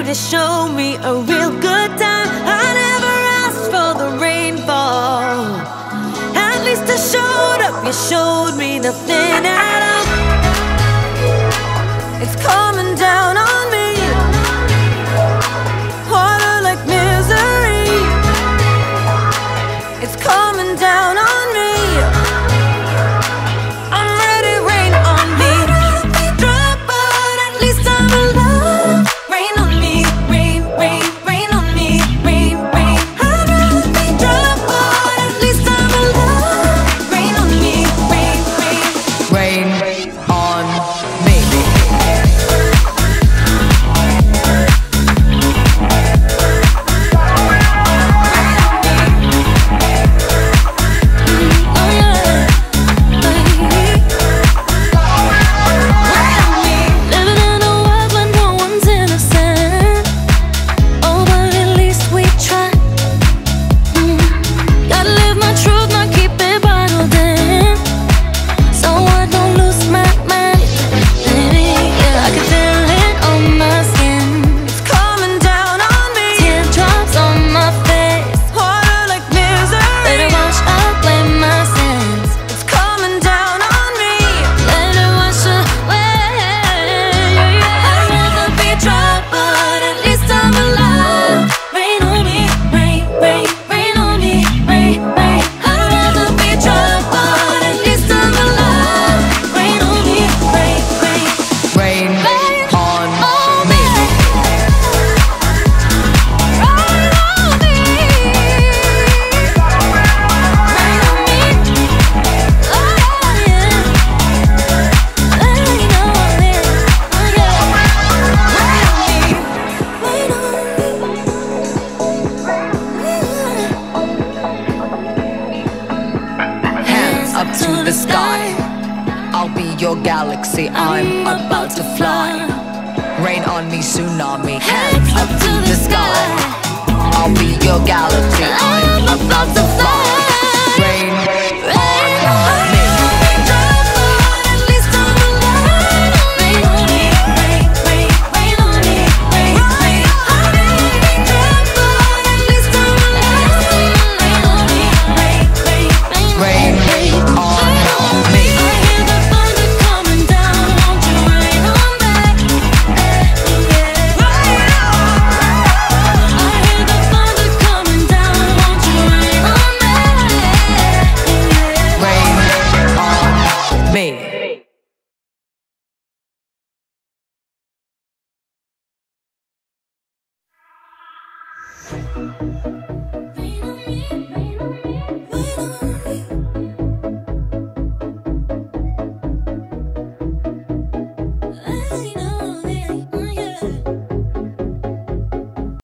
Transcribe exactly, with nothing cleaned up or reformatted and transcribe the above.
to show me a real good time. I never asked for the rainfall. At least I showed up, you showed me nothing at all. It's coming down on me, water like misery. It's coming down on me. I'm ready, rain on me. Drop, but at least I'm alive. Rain on me, rain, rain, rain on me, rain, rain. I'd rather be drop, but at least I'm alive. Rain on me, rain, rain. Rain on me. Up to the sky, I'll be your galaxy, I'm about to fly. Rain on me, tsunami. Hands up to the sky, I'll be your galaxy, I'm about to fly. Rain on me. Me.